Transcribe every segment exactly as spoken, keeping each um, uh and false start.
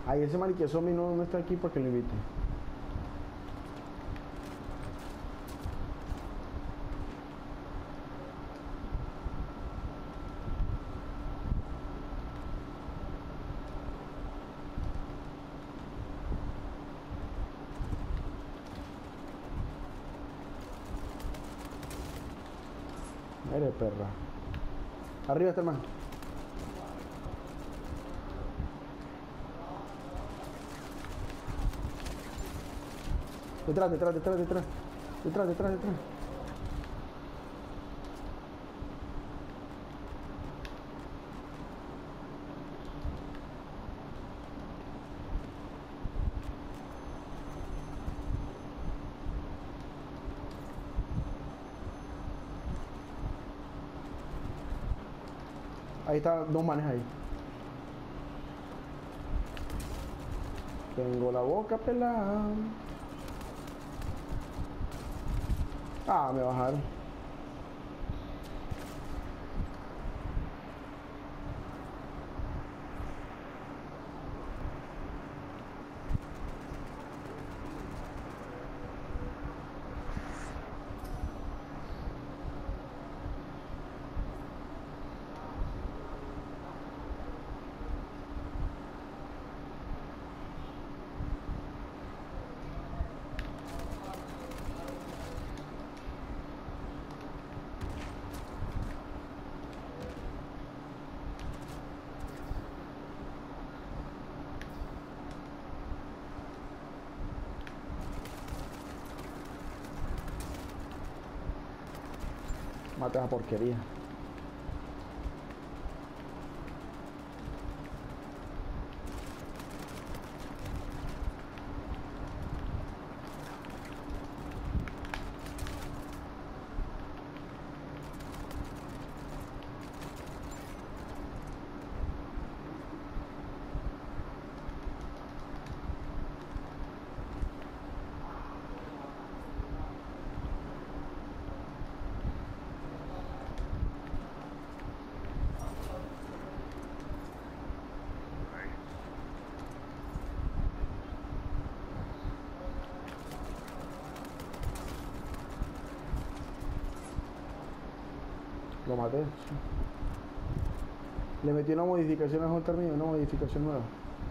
Ay, ese mariquita zombie no, no está aquí para que lo invite. Eres perra. Arriba está el man. Detrás, detrás, detrás, detrás. Detrás, detrás, detrás. Ahí está, dos manes ahí. Tengo la boca pelada. Ah, me bajaron. Mata esa porquería. Lo maté. Le metí una modificación a Hunter mío, una modificación nueva.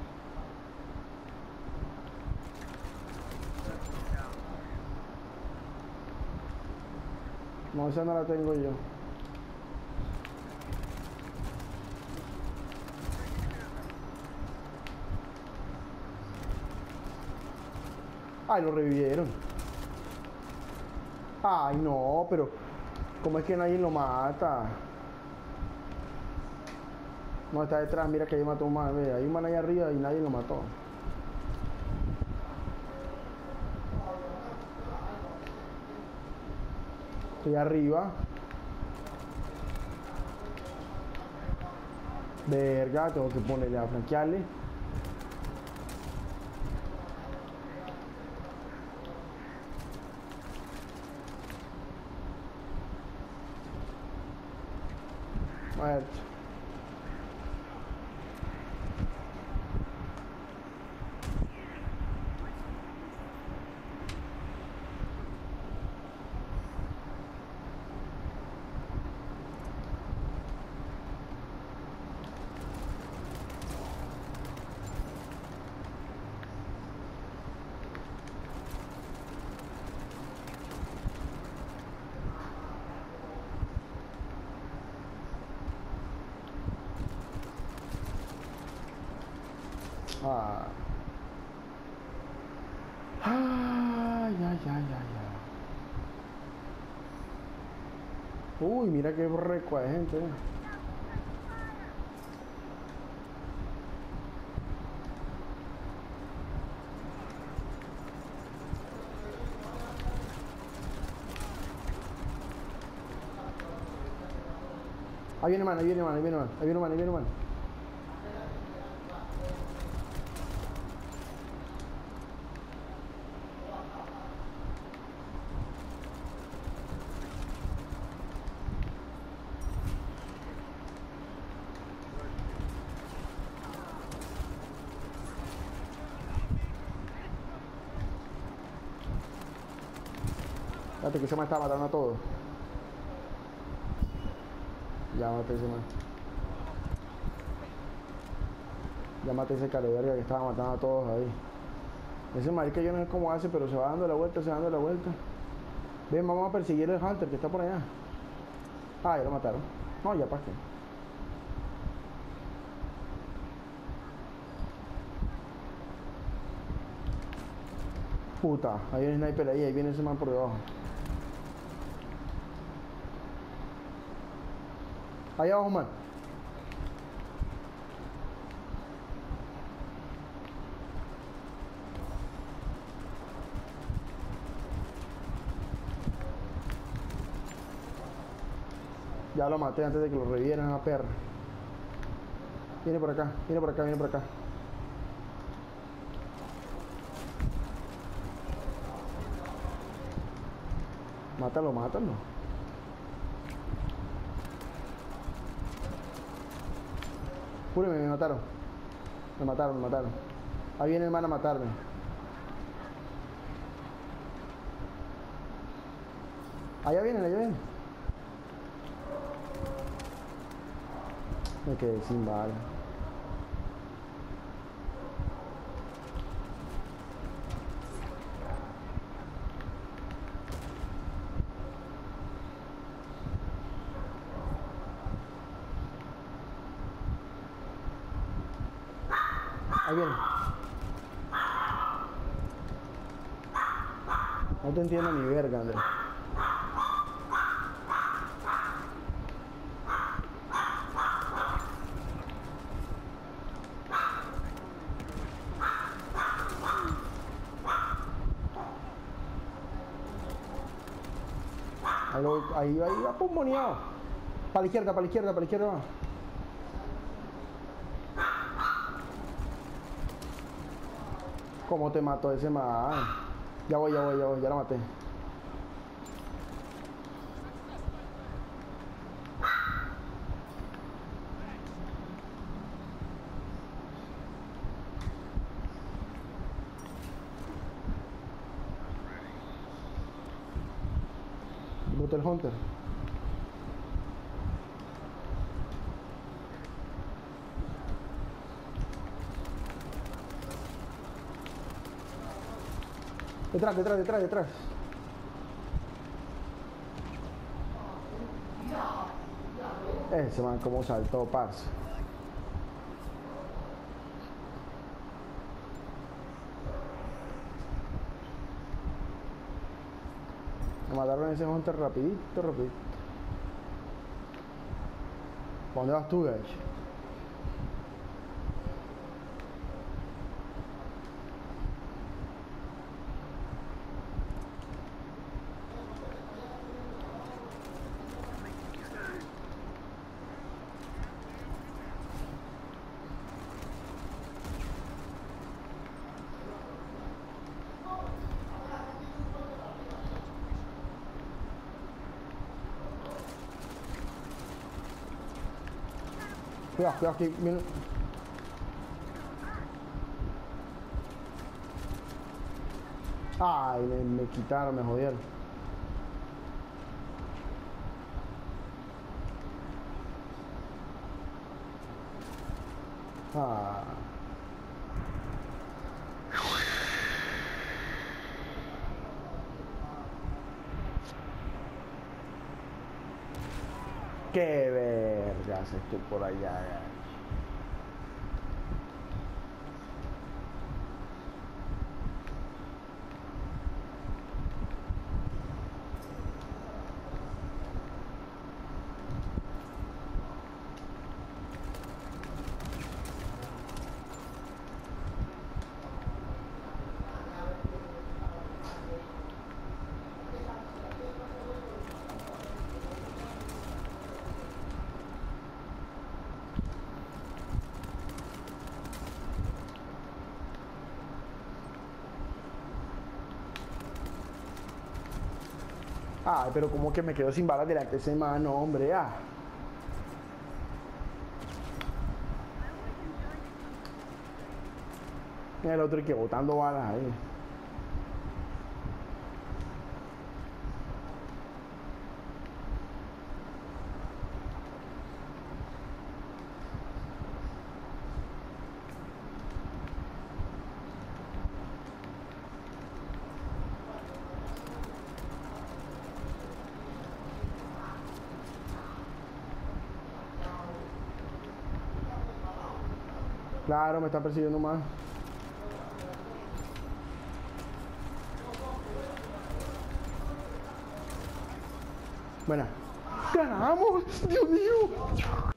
No, esa no la tengo yo. Ay, lo revivieron. Ay, no, pero ¿cómo es que nadie lo mata? No, está detrás, mira que ahí mató un man. Ve, hay un man ahí arriba y nadie lo mató. Estoy arriba. Verga, tengo que ponerle a franquearle. Muerto. Ah. Ay, ay, ay, ay, ay. Uy, mira qué reco de gente. Ahí viene man, ahí viene man, ahí viene man, ahí viene man, ahí viene man. Fíjate que se me está matando a todos. Ya maté ese man. Ya maté ese cara de verga que estaba matando a todos ahí. Ese marica yo no sé cómo hace, pero se va dando la vuelta, se va dando la vuelta. Ven, vamos a perseguir al Hunter que está por allá. Ah, ya lo mataron. No, ya pasé. Puta, hay un sniper ahí, ahí viene ese man por debajo. Ahí abajo, man. Ya lo maté antes de que lo revivieran a perra. Viene por acá, viene por acá, viene por acá. Mátalo, mátalo. Júreme, me mataron. Me mataron, me mataron. Ahí viene el man a matarme. Allá vienen, allá vienen. Me quedé sin bala. Ahí viene. No te entiendo ni verga, Andrés. Ahí, lo, ahí, ahí va pulmoneado. Para la izquierda, para la izquierda, para la izquierda va. ¿Cómo te mató ese man? Ya voy, ya voy, ya voy, ya la maté. Boté el Hunter. Detrás, detrás, detrás, detrás. Ese man como saltó, parce. Me mataron ese Hunter rapidito, rapidito. ¿Para dónde vas tú, guys? Cuidado, cuidado, que viene. Ay, me, me quitaron, me jodieron. Ah. Qué vergas estoy por allá. Ay, pero como que me quedo sin balas delante de ese mano, hombre, ah. Mira el otro que botando balas ahí. Claro, me está persiguiendo más. Buena. ¡Ganamos! ¡Dios mío!